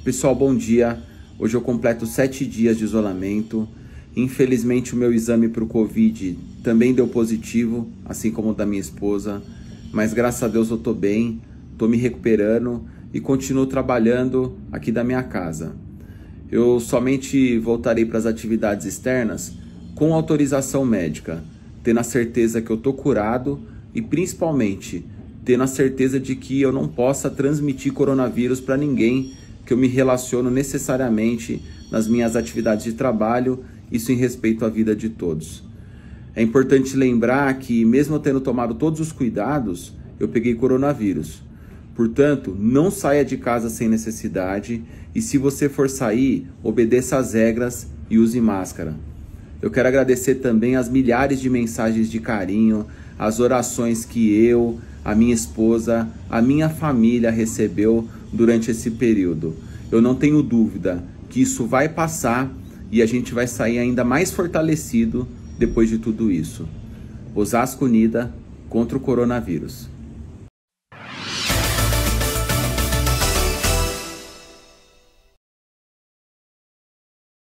Pessoal, bom dia. Hoje eu completo 7 dias de isolamento. Infelizmente o meu exame para o Covid também deu positivo, assim como o da minha esposa. Mas graças a Deus eu tô bem, tô me recuperando e continuo trabalhando aqui da minha casa. Eu somente voltarei para as atividades externas com autorização médica, tendo a certeza que eu tô curado e principalmente tendo a certeza de que eu não possa transmitir coronavírus para ninguém que eu me relaciono necessariamente nas minhas atividades de trabalho, isso em respeito à vida de todos. É importante lembrar que mesmo eu tendo tomado todos os cuidados, eu peguei coronavírus. Portanto, não saia de casa sem necessidade e se você for sair, obedeça às regras e use máscara. Eu quero agradecer também as milhares de mensagens de carinho, as orações que eu, a minha esposa, a minha família recebeu durante esse período. Eu não tenho dúvida que isso vai passar e a gente vai sair ainda mais fortalecido depois de tudo isso. Osasco unida contra o coronavírus.